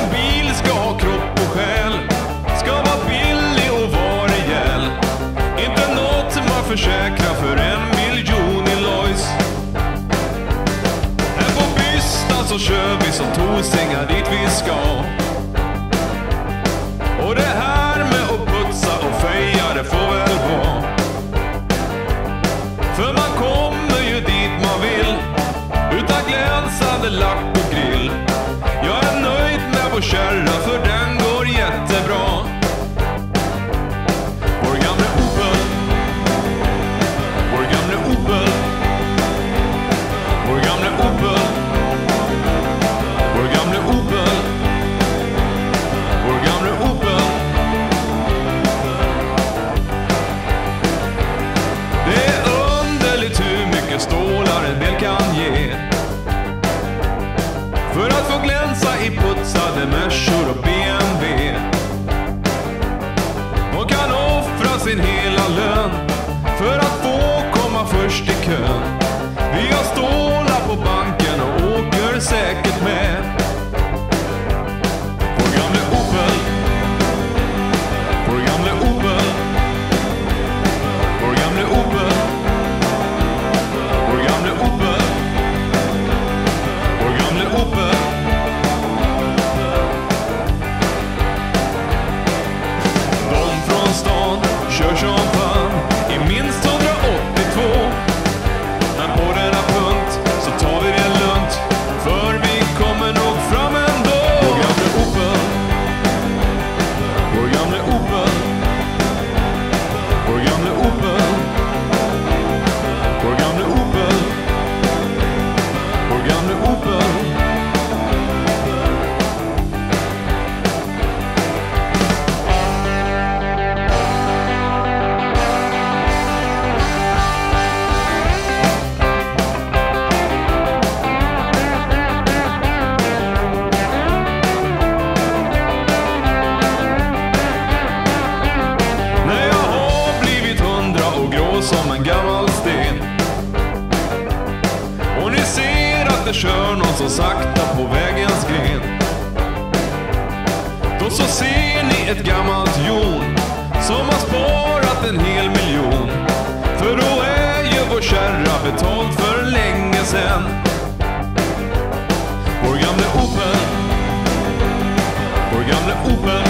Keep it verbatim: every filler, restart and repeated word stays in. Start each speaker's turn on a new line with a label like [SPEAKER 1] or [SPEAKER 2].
[SPEAKER 1] en bil ska ha kropp och själ, ska vara billig och vara rejäl. Inte något man försäkrar för en miljon i Lois. Här på Bystan så kör vi som tosingar dit vi ska. Och det här med att putsa och feja, det får väl vara. För man kommer ju dit man vill, utan glänsande lack och grill. Jag är nöjd med vår kärra för den går jättebra. Vår gamla Opel, vår gamla Opel, vår gamla Opel, vår gamla Opel, vår gamla Opel. Det är underligt hur mycket stålar en del kan ge, för att få glänsa i putsade Mercer och B M W. De kan offra sin hela lön för att få komma först i kön. Vi har stålar på banken och åker säkert med. Vår gamla Opel, vår gamla Opel, vår gamla Opel, vår gamla Opel, vår gamla Opel. De från stan kör som fan i minst hundraåttiotvå. Men på denna punkt så tar vi det lugnt, för vi kommer nog fram ändå. Vår gamla Opel, vår gamla Opel, vår gamla Opel, vår gamla Opel, vår gamla Opel. När jag har blivit hundra och grå som en gammal sten, och ni ser att det kör någon så sakta på vägens gren, då så ser ni ett gammalt jon som har sparat en hel miljon. För då är ju vår kärra betalt för länge sen. Vår gamla Opel, vår gamla Opel,